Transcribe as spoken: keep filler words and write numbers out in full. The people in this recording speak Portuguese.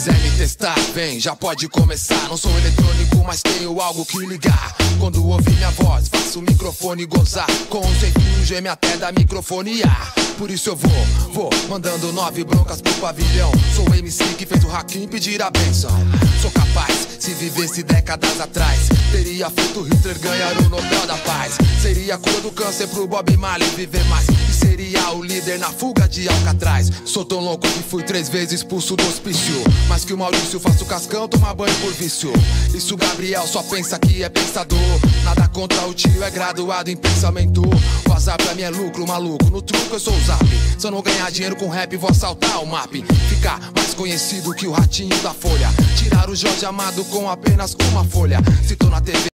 quiser me testar, vem, já pode começar. Não sou eletrônico, mas tenho algo que ligar. Quando ouvir minha voz, faço o microfone gozar. Com um jeitinho geme até da microfonia. Por isso eu vou, vou, mandando nove broncas pro pavilhão. Sou o M C que fez o Hakim pedir a benção. Sou capaz, se vivesse décadas atrás, teria feito Hitler ganhar o Nobel da Paz. Seria a cura do câncer pro Bob Marley viver mais. E seria o líder na fuga de Alcatraz. Sou tão louco que fui três vezes expulso do hospício. Mas que o Maurício faço cascão, tomar banho por vício. Isso o Gabriel só pensa que é pensador. Nada contra o tio, é graduado em pensamento. WhatsApp pra mim é lucro, maluco, no truco eu sou o Zap. Se eu não ganhar dinheiro com rap, vou assaltar o map. Ficar mais conhecido que o ratinho da Folha. Tirar o Jorge Amado com apenas uma folha. Se tô na T V